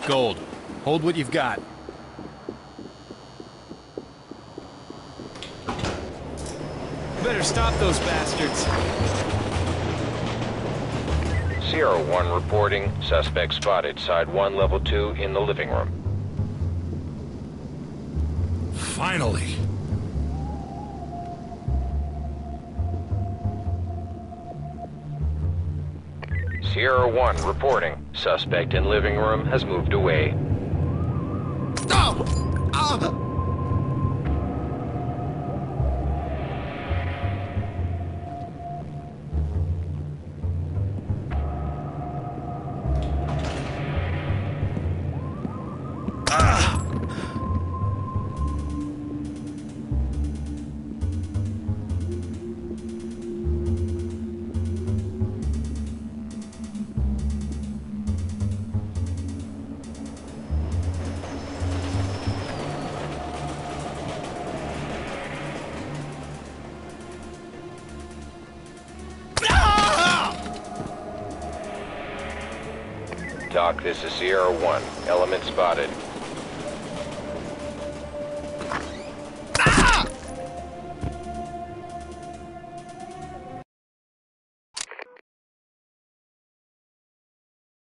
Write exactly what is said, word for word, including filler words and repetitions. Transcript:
gold. Hold what you've got. Better stop those bastards. Sierra one reporting. Suspect spotted. Side one, level two, in the living room. Finally. Sierra one reporting. Suspect in living room has moved away. Oh! Oh! Doc, this is Sierra one. Element spotted.